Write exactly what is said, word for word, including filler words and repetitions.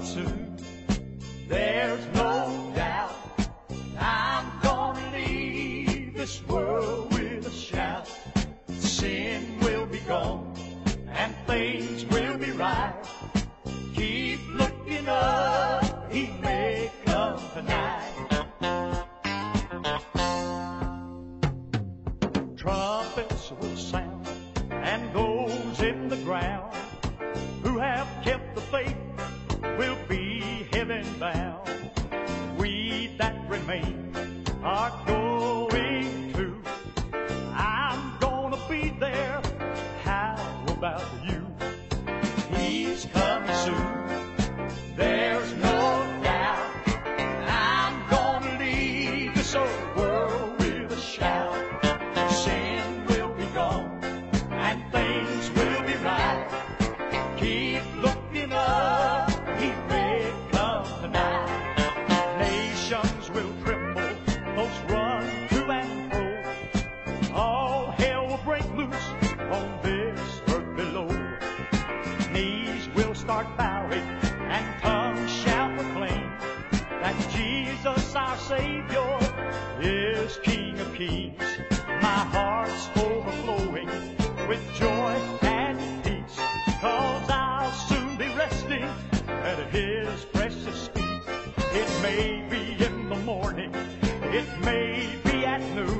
soon. There's no doubt I'm gonna leave this world with a shout. Sin will be gone and things will be right. Keep looking up, He may come tonight. Trumpets will sound and those in the ground who have kept the faith will be heaven bound. We that remain are going to. I'm gonna be there. How about you? He's coming soon. There's no doubt. I'm gonna leave this old world with a shout. Sin will be gone and things will be right. Keep looking up, He may come tonight. Nations will tremble, folks run to and fro. All hell will break loose on this earth below. Knees will start bowing and tongues shall proclaim that Jesus our Savior is King of Kings. My heart's overflowing with joy and peace, 'cause I'll soon be resting at His precious feet. It may be in the morning, it may be at noon,